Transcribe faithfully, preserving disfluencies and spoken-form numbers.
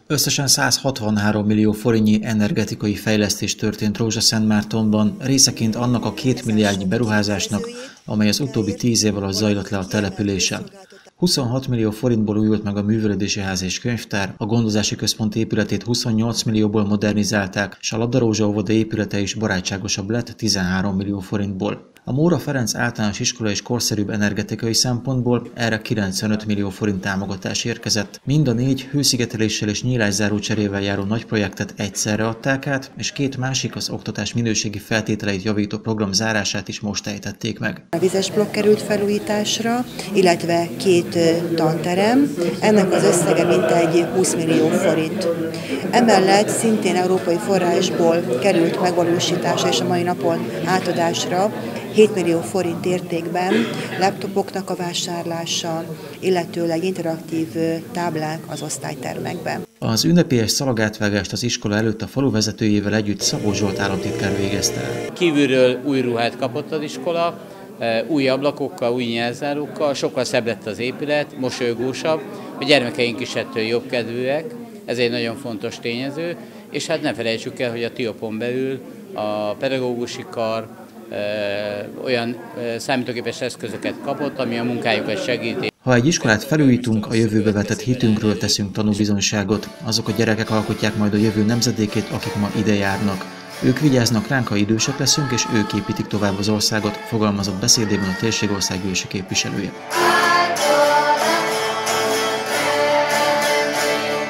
Összesen százhatvanhárom millió forintnyi energetikai fejlesztés történt Rózsaszentmártonban, részeként annak a két milliárdnyi beruházásnak, amely az utóbbi tíz év alatt zajlott le a településen. huszonhat millió forintból újult meg a művelődési ház és könyvtár, a gondozási központ épületét huszonnyolc millióból modernizálták, és a labdarúgó óvoda épülete is barátságosabb lett tizenhárom millió forintból. A Móra Ferenc általános iskola is korszerűbb energetikai szempontból, erre kilencvenöt millió forint támogatás érkezett. Mind a négy hőszigeteléssel és nyílászáró cserével járó nagy projektet egyszerre adták át, és két másik, az oktatás minőségi feltételeit javító program zárását is most ejtették meg. A vizes blokk került felújításra, illetve két tanterem, ennek az összege mintegy húsz millió forint. Emellett szintén európai forrásból került megvalósításra és a mai napon átadásra hét millió forint értékben laptopoknak a vásárlása, illetőleg interaktív táblák az osztálytermekben. Az ünnepélyes szalagátvágást az iskola előtt a falu vezetőjével együtt Szabó Zsolt államtitkár végezte el. Kívülről új ruhát kapott az iskola, új ablakokkal, új nyílászárókkal, sokkal szebb lett az épület, mosolygósabb, a gyermekeink is ettől jobbkedvűek, ez egy nagyon fontos tényező, és hát ne felejtsük el, hogy a TIOP-on belül a pedagógusi kar olyan számítógépes eszközöket kapott, ami a munkájukat segíti. Ha egy iskolát felújítunk, a jövőbe vetett hitünkről teszünk tanúbizonyságot. Azok a gyerekek alkotják majd a jövő nemzedékét, akik ma ide járnak. Ők vigyáznak ránk, ha idősek leszünk, és ők építik tovább az országot, fogalmazott beszédében a térségországgyűlési képviselője.